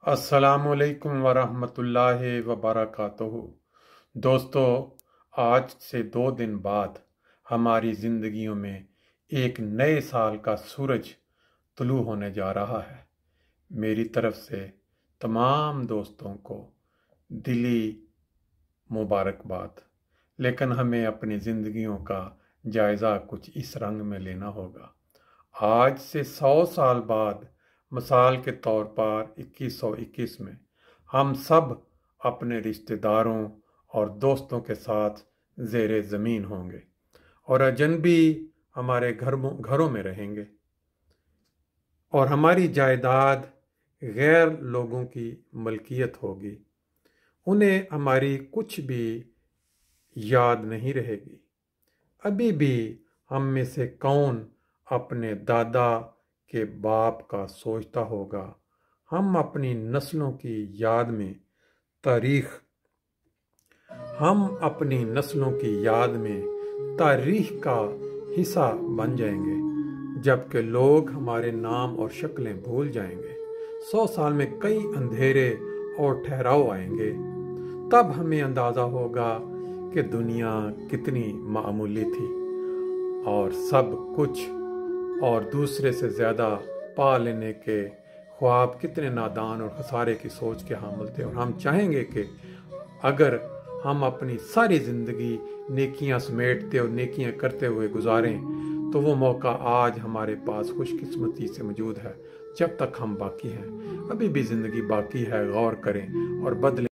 अस्सलामुअलैकुम वरहमतुल्लाहि वबरकातुहू। दोस्तों, आज से 2 दिन बाद हमारी ज़िंदगियों में एक नए साल का सूरज तुलू होने जा रहा है। मेरी तरफ से तमाम दोस्तों को दिली मुबारकबाद। लेकिन हमें अपनी ज़िंदगियों का जायज़ा कुछ इस रंग में लेना होगा। आज से 100 साल बाद, मिसाल के तौर पर 2121 में, हम सब अपने रिश्तेदारों और दोस्तों के साथ ज़ेरे ज़मीन होंगे और अजनबी हमारे घरों में रहेंगे और हमारी जायदाद गैर लोगों की मलकियत होगी। उन्हें हमारी कुछ भी याद नहीं रहेगी। अभी भी हम में से कौन अपने दादा के बाप का सोचता होगा? हम अपनी नस्लों की याद में तारीख का हिस्सा बन जाएंगे, जबकि लोग हमारे नाम और शक्लें भूल जाएंगे। 100 साल में कई अंधेरे और ठहराव आएंगे। तब हमें अंदाज़ा होगा कि दुनिया कितनी मामूली थी और सब कुछ और दूसरे से ज़्यादा पा लेने के ख्वाब कितने नादान और खसारे की सोच के हामिल थे। और हम चाहेंगे कि अगर हम अपनी सारी ज़िंदगी नेकियां समेटते और नेकियां करते हुए गुजारें तो वो मौका आज हमारे पास खुशकिस्मती से मौजूद है। जब तक हम बाकी हैं, अभी भी ज़िंदगी बाकी है। गौर करें और बदलें।